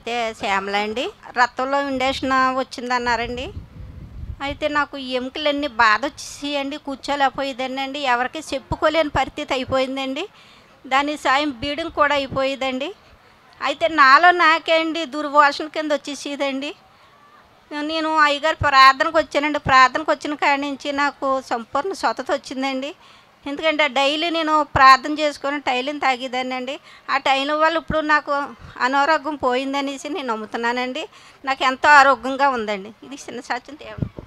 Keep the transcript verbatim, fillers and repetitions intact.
అయితే శ్యామల అండి. రక్తంలో ఇండేషన్ వచ్చిందన్నారండి. అయితే నాకు ఎముకలన్నీ బాధ వచ్చేసాయండి, కూర్చోలేకపోయేదాన్నండి. ఎవరికి చెప్పుకోలేని పరిస్థితి అయిపోయిందండి. దాని సాయం బీడింగ్ కూడా అయిపోయేదండి. అయితే నాలో నాకే అండి దుర్వాసన కింద వచ్చేసేదండి. నేను అయ్యగారు ప్రార్థనకు వచ్చానండి. ప్రార్థనకు వచ్చిన కాడి నుంచి నాకు సంపూర్ణ స్వస్థత వచ్చిందండి. ఎందుకంటే డైలీ నేను ప్రార్థన చేసుకొని టైలిని తాగేదాన్నండి. ఆ టైం వల్ల ఇప్పుడు నాకు అనారోగ్యం పోయిందనేసి నేను నమ్ముతున్నానండి. నాకు ఎంతో ఆరోగ్యంగా ఉందండి. ఇది చిన్న సాక్ష్యం దేవుడు.